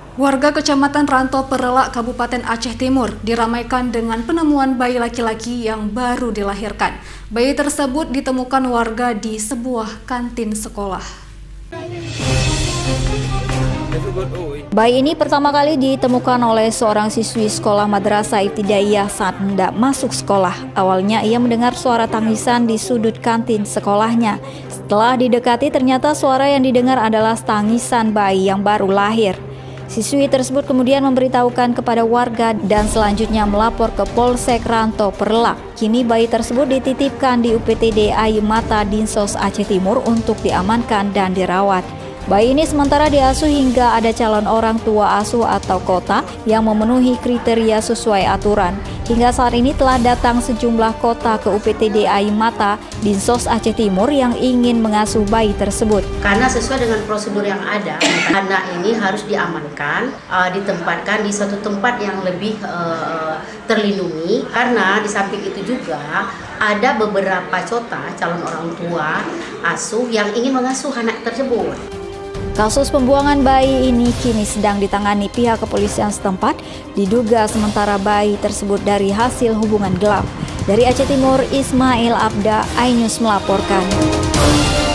Warga Kecamatan Ranto Perelak, Kabupaten Aceh Timur diramaikan dengan penemuan bayi laki-laki yang baru dilahirkan. Bayi tersebut ditemukan warga di sebuah kantin sekolah. Bayi ini pertama kali ditemukan oleh seorang siswi sekolah Madrasah Ibtidaiyah saat hendak masuk sekolah. Awalnya ia mendengar suara tangisan di sudut kantin sekolahnya. Setelah didekati, ternyata suara yang didengar adalah tangisan bayi yang baru lahir. Siswi tersebut kemudian memberitahukan kepada warga dan selanjutnya melapor ke Polsek Ranto Perelak. Kini bayi tersebut dititipkan di UPTD Ayu Mata Dinsos Aceh Timur untuk diamankan dan dirawat. Bayi ini sementara diasuh hingga ada calon orang tua asuh atau kota yang memenuhi kriteria sesuai aturan. Hingga saat ini telah datang sejumlah kota ke UPTD Ayu Mata Dinsos Aceh Timur yang ingin mengasuh bayi tersebut. Karena sesuai dengan prosedur yang ada, anak ini harus diamankan, ditempatkan di suatu tempat yang lebih terlindungi. Karena di samping itu juga ada beberapa kota calon orang tua asuh yang ingin mengasuh anak tersebut. Kasus pembuangan bayi ini kini sedang ditangani pihak kepolisian setempat. Diduga sementara bayi tersebut dari hasil hubungan gelap. Dari Aceh Timur, Ismail Abda, iNews melaporkan.